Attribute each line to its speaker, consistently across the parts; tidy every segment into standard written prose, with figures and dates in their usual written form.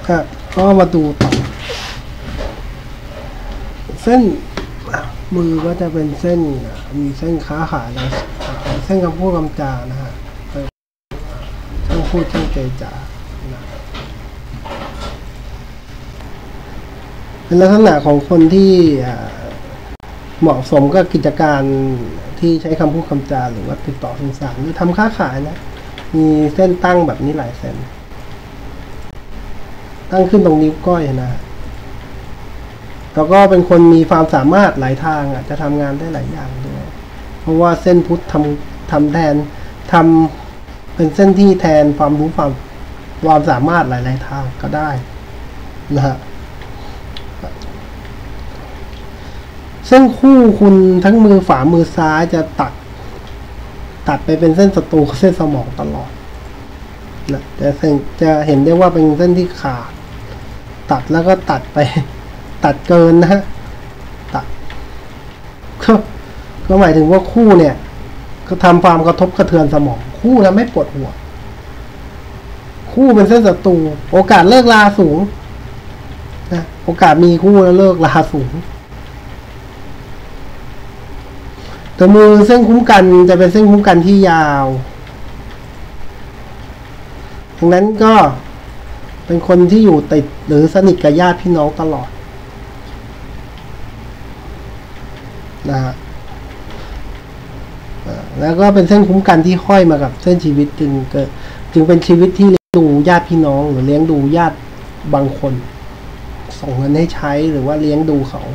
Speaker 1: ก็มาดูต่อเส้นมือก็จะเป็นเส้นมีเส้นค้าขายแล้วเส้นคำพูดคำจานะฮะช่างพูดช่างเจรจาเป็นลักษณะของคนที่เหมาะสมกับกิจการที่ใช้คำพูดคำจาหรือว่าติดต่อสื่อสารหรือทำค้าขายนะมีเส้นตั้งแบบนี้หลายเส้นตั้งขึ้นตรงนิ้วก้อยนะแล้วก็เป็นคนมีความสามารถหลายทางจะทำงานได้หลายอย่างด้วยเพราะว่าเส้นพุทธทำแทนทำเป็นเส้นที่แทนความรู้ความสามารถหลายๆทางก็ได้นะฮะเส้นคู่คุณทั้งมือขวามือซ้ายจะตัดไปเป็นเส้นศัตรูเส้นสมองตลอดนะจะเห็นได้ว่าเป็นเส้นที่ขาดตัดแล้วก็ตัดไปตัดเกินนะฮะตัดก็หมายถึงว่าคู่เนี่ยก็ทำความกระทบกระเทือนสมองคู่แล้วไม่ปวดหัวคู่เป็นเส้นศัตรูโอกาสเลิกลาสูงนะโอกาสมีคู่แล้วเลิกลาสูงแต่มือเส้นคุ้มกันจะเป็นเส้นคุ้มกันที่ยาวดังนั้นก็เป็นคนที่อยู่ติดหรือสนิทกับญาติพี่น้องตลอดนะฮะแล้วก็เป็นเส้นคุ้มกันที่ห้อยมากับเส้นชีวิตจึงเป็นชีวิตที่เลี้ยงดูญาติพี่น้องหรือเลี้ยงดูญาติบางคนส่งเงินให้ใช้หรือว่าเลี้ยงดูเขา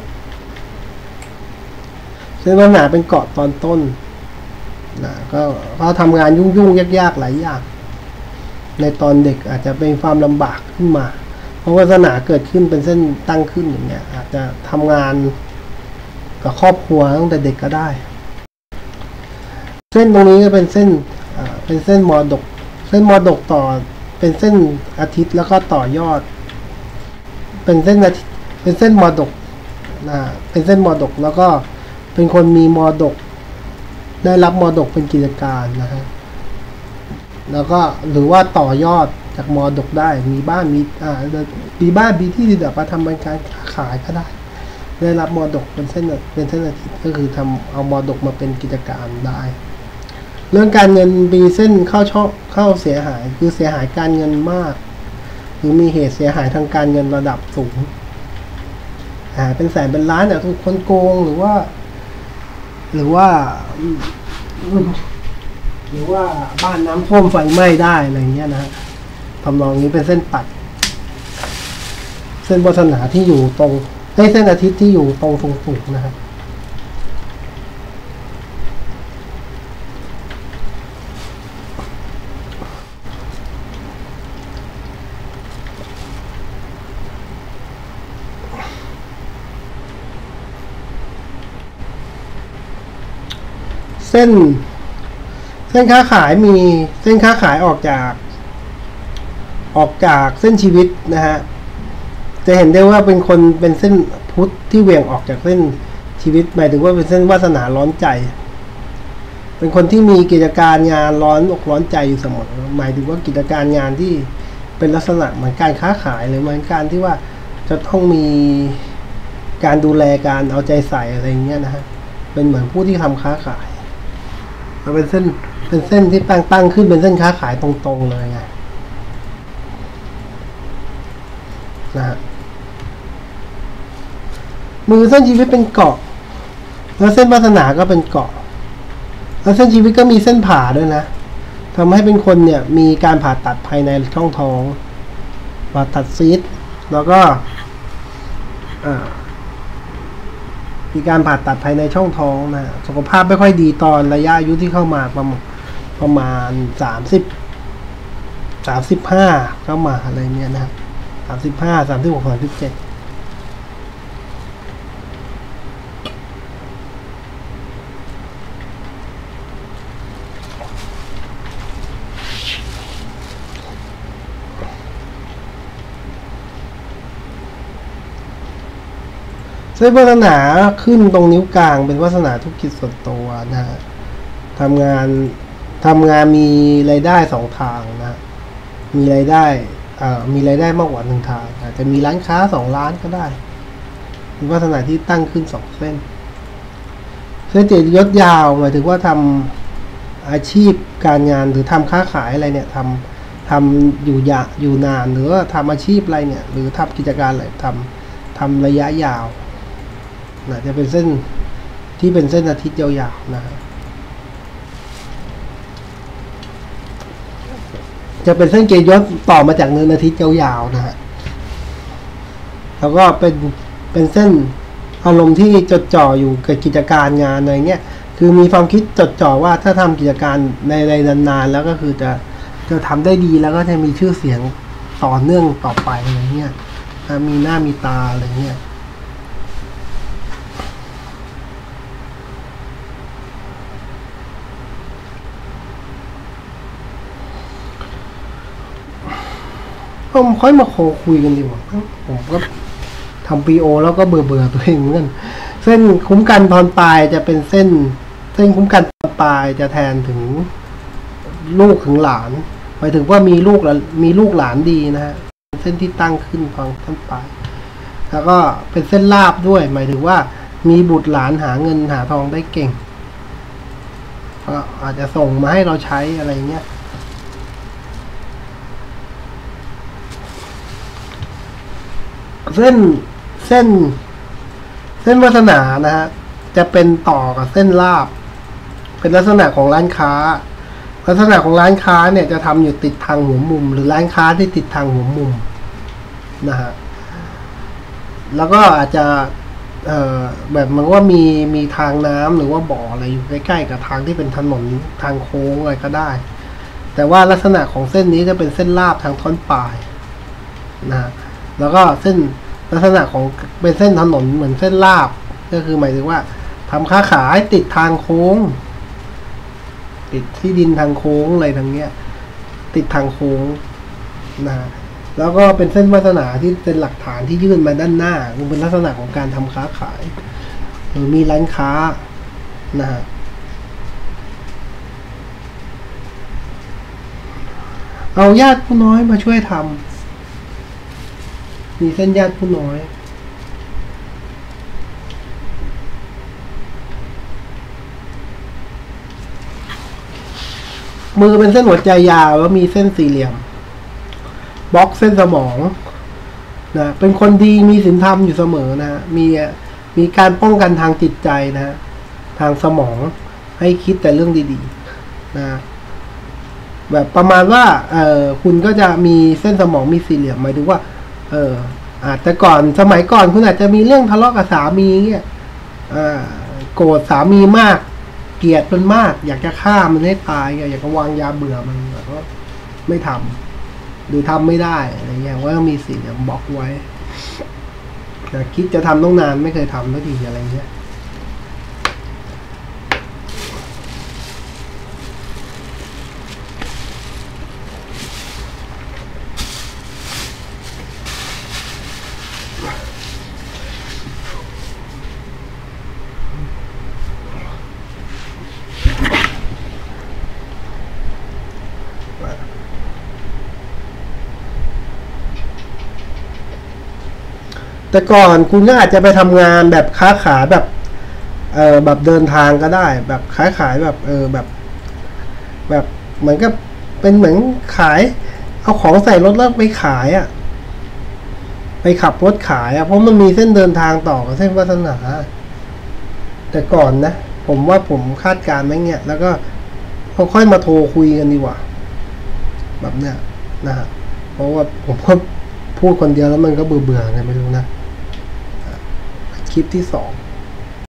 Speaker 1: เส้นวาสนาเป็นเกาะตอนต้นนะก็เขาทำงานยุ่งยากหลายอย่างในตอนเด็กอาจจะเป็นความลำบากขึ้นมาเพราะวาสนาเกิดขึ้นเป็นเส้นตั้งขึ้นอย่างเงี้ยอาจจะทำงานกับครอบครัวตั้งแต่เด็กก็ได้เส้นตรงนี้ก็เป็นเส้นมรดกเส้นมรดกต่อเป็นเส้นอาทิตย์แล้วก็ต่อยอดเป็นเส้นอาทิตย์เป็นเส้นมรดกนะเป็นเส้นมรดกแล้วก็เป็นคนมีมรดกได้รับมรดกเป็นกิจการนะฮะแล้วก็หรือว่าต่อยอดจากมรดกได้มีบ้านมีบ้านมีที่ดินแบบมาทำเป็นการขายก็ได้รับมรดกเป็นเส้นอาทิตย์ก็คือเอามรดกมาเป็นกิจการได้เรื่องการเงินมีเส้นเข้าเสียหายคือเสียหายการเงินมากหรือมีเหตุเสียหายทางการเงินระดับสูงเป็นแสนเป็นล้านถูกคนโกงหรือว่าบ้านน้ำท่วมไฟไหม้ได้อะไรเงี้ยนะทำนองนี้เป็นเส้นตัดเส้นวาสนาที่อยู่ตรงเส้นอาทิตย์ที่อยู่ตรงสูงนะครับเส้นค้าขายมีเส้นค้าขายออกจากเส้นชีวิตนะฮะจะเห็นได้ว่าเป็นคนเป็นเส้นพุทธที่เหวี่ยงออกจากเส้นชีวิตหมายถึงว่าเป็นเส้นวาสนาร้อนใจเป็นคนที่มีกิจการงานร้อนอกร้อนใจอยู่เสมอหมายถึงว่ากิจการงานที่เป็นลักษณะเหมือนการค้าขายหรือเหมือนการที่ว่าจะต้องมีการดูแลการเอาใจใส่อะไรเงี้ยนะฮะเป็นเหมือนผู้ที่ทำค้าขายเป็นเส้นที่ตั้งขึ้นเป็นเส้นค้าขายตรงๆเลยไงนะฮะมือเส้นชีวิตเป็นเกาะแล้วเส้นวาสนาก็เป็นเกาะแล้วเส้นชีวิตก็มีเส้นผ่าด้วยนะทำให้เป็นคนเนี่ยมีการผ่าตัดภายในช่องท้องผ่าตัดซีสต์แล้วก็มีการผ่าตัดภายในช่องท้องนะสุขภาพไม่ค่อยดีตอนระยะอายุที่เข้ามาประมาณ35เข้ามาอะไรเนี้ยนะ35 36 37เส้นวาสนาขึ้นตรงนิ้วกลางเป็นวาสนาธุรกิจส่วนตัวนะฮะทำงานมีรายได้2ทางนะมีรายได้มีรายได้มากกว่า1ทางอาจจะมีร้านค้า2ร้านก็ได้มีลักษณะที่ตั้งขึ้น2เส้นเส้นเกียรติยศยาวหมายถึงว่าทำอาชีพการงานหรือทำค้าขายอะไรเนี่ยทำอยู่นานหรือว่าทำอาชีพอะไรเนี่ยหรือทำกิจการอะไรทำระยะยาวนะจะเป็นเส้นที่เป็นเส้นอาทิตย์ยาวๆนะจะเป็นเส้นเกียรติยศต่อมาจากเนินอาทิตย์ยาวๆนะฮะแล้วก็เป็นเส้นอารมณ์ที่จดจ่ออยู่กับกิจการงานอะไรเงี้ยคือมีความคิดจดจ่อว่าถ้าทำกิจการในนานๆแล้วก็คือจะทำได้ดีแล้วก็จะมีชื่อเสียงต่อเนื่องต่อไปอะไรเงี้ยมีหน้ามีตาอะไรเงี้ยก็ค่อยมาคุยกันดีกว่าผมก็ทำปีโอแล้วก็เบื่อตัวเองเหมือนกันเส้นคุ้มกันตอนปลายจะเป็นเส้นคุ้มกันตอนปลายจะแทนถึงลูกถึงหลานหมายถึงว่ามีลูกหลานดีนะฮะเส้นที่ตั้งขึ้นตอนปลายแล้วก็เป็นเส้นลาบด้วยหมายถึงว่ามีบุตรหลานหาเงินหาทองได้เก่งก็อาจจะส่งมาให้เราใช้อะไรเงี้ยเส้นวาสนานะฮะจะเป็นต่อกับเส้นลาบเป็นลักษณะของร้านค้าลักษณะของร้านค้าเนี่ยจะทำอยู่ติดทางหัวมุมหรือร้านค้าที่ติดทางหัวมุมนะฮะแล้วก็อาจจะแบบมันว่ามีทางน้ำหรือว่าบ่ออะไรอยู่ใกล้ๆกับทางที่เป็นถนนทางโค้งอะไรก็ได้แต่ว่าลักษณะของเส้นนี้จะเป็นเส้นลาบทางท่อนปลายนะแล้วก็เส้นลักษณะของเป็นเส้นถนนเหมือนเส้นลาบก็คือหมายถึงว่าทำค้าขายติดทางโค้งติดที่ดินทางโค้งอะไรทางเนี้ยติดทางโค้งนะแล้วก็เป็นเส้นวาสนาที่เป็นหลักฐานที่ยื่นมาด้านหน้าเป็นลักษณะของการทำค้าขายหรือมีร้านค้านะฮะเอาญาติผู้น้อยมาช่วยทำมีเส้นญาติผู้น้อยมือเป็นเส้นหัวใจยาวแล้วมีเส้นสี่เหลี่ยมบล็อกเส้นสมองนะเป็นคนดีมีศีลธรรมอยู่เสมอนะมีการป้องกันทางจิตใจนะทางสมองให้คิดแต่เรื่องดีๆนะแบบประมาณว่าคุณก็จะมีเส้นสมองมีสี่เหลี่ยมหมายถึงว่าแต่ก่อนสมัยก่อนคุณอาจจะมีเรื่องทะเลาะกับสามีเงี้ยโกรธสามีมากเกลียดมันมากอยากจะฆ่ามันให้ตายอยากจะวางยาเบื่อมันแต่ก็ไม่ทำหรือทำไม่ได้อะไรเงี้ยว่ามีสี่เหลี่ยมบล็อกไว้คิดจะทำต้องนานไม่เคยทำสักทีอะไรเงี้ยแต่ก่อนคุณก็อาจจะไปทำงานแบบค้าขายแบบแบบเดินทางก็ได้แบบค้าขายแบบแบบเหมือนกับเป็นเหมือนขายเอาของใส่รถแล้วไปขายไปขับรถขายเพราะมันมีเส้นเดินทางต่อกับเส้นวาสนาแต่ก่อนนะผมว่าผมคาดการณ์ไว้เงี้ยแล้วก็ค่อยมาโทรคุยกันดีกว่าแบบเนี้ยนะฮะเพราะว่าผมก็พูดคนเดียวแล้วมันก็เบื่อไงไม่รู้นะคลิปที่2